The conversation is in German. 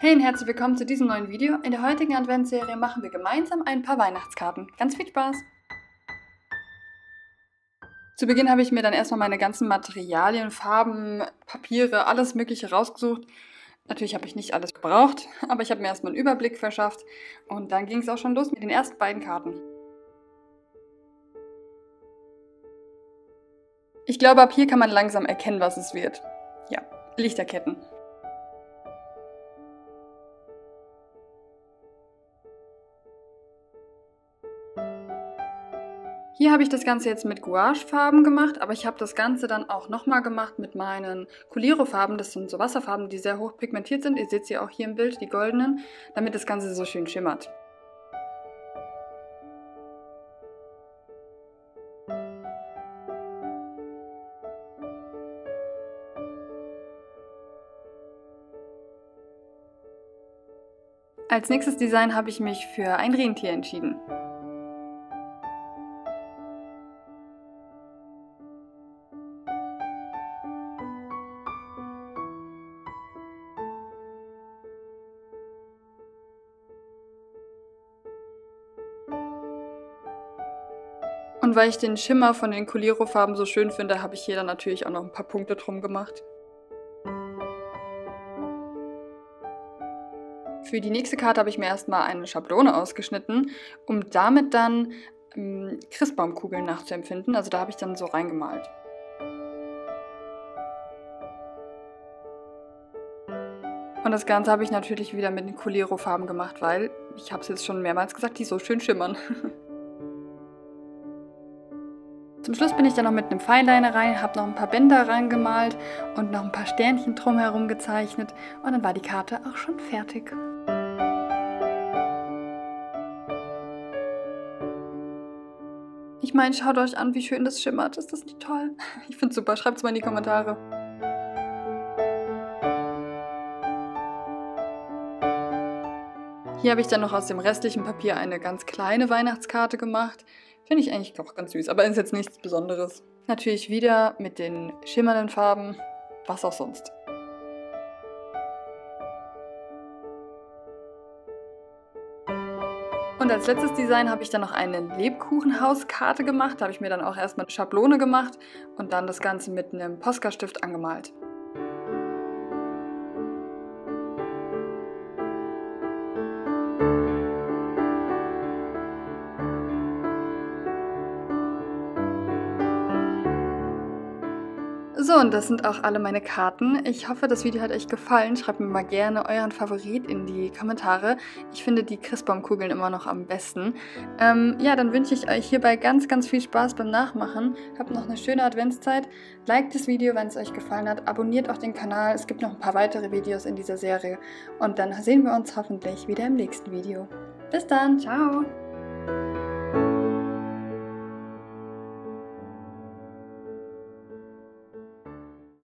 Hey und herzlich willkommen zu diesem neuen Video. In der heutigen Adventsserie machen wir gemeinsam ein paar Weihnachtskarten. Ganz viel Spaß! Zu Beginn habe ich mir dann erstmal meine ganzen Materialien, Farben, Papiere, alles Mögliche rausgesucht. Natürlich habe ich nicht alles gebraucht, aber ich habe mir erstmal einen Überblick verschafft und dann ging es auch schon los mit den ersten beiden Karten. Ich glaube, ab hier kann man langsam erkennen, was es wird. Ja, Lichterketten. Hier habe ich das Ganze jetzt mit Gouache-Farben gemacht, aber ich habe das Ganze dann auch nochmal gemacht mit meinen Coliro-Farben. Das sind so Wasserfarben, die sehr hoch pigmentiert sind. Ihr seht sie auch hier im Bild, die goldenen, damit das Ganze so schön schimmert. Als nächstes Design habe ich mich für ein Rentier entschieden. Und weil ich den Schimmer von den Coliro-Farben so schön finde, habe ich hier dann natürlich auch noch ein paar Punkte drum gemacht. Für die nächste Karte habe ich mir erstmal eine Schablone ausgeschnitten, um damit dann Christbaumkugeln nachzuempfinden. Also da habe ich dann so reingemalt. Und das Ganze habe ich natürlich wieder mit den Coliro-Farben gemacht, weil, ich habe es jetzt schon mehrmals gesagt, die so schön schimmern. Zum Schluss bin ich dann noch mit einem Fineliner rein, habe noch ein paar Bänder reingemalt und noch ein paar Sternchen drumherum gezeichnet und dann war die Karte auch schon fertig. Ich meine, schaut euch an, wie schön das schimmert. Ist das nicht toll? Ich finde es super. Schreibt es mal in die Kommentare. Hier habe ich dann noch aus dem restlichen Papier eine ganz kleine Weihnachtskarte gemacht. Finde ich eigentlich auch ganz süß, aber ist jetzt nichts Besonderes. Natürlich wieder mit den schimmernden Farben, was auch sonst. Und als letztes Design habe ich dann noch eine Lebkuchenhauskarte gemacht. Da habe ich mir dann auch erstmal eine Schablone gemacht und dann das Ganze mit einem Posca-Stift angemalt. So, und das sind auch alle meine Karten. Ich hoffe, das Video hat euch gefallen. Schreibt mir mal gerne euren Favorit in die Kommentare. Ich finde die Christbaumkugeln immer noch am besten. Ja, dann wünsche ich euch hierbei ganz, ganz viel Spaß beim Nachmachen. Habt noch eine schöne Adventszeit. Liked das Video, wenn es euch gefallen hat. Abonniert auch den Kanal. Es gibt noch ein paar weitere Videos in dieser Serie. Und dann sehen wir uns hoffentlich wieder im nächsten Video. Bis dann, ciao!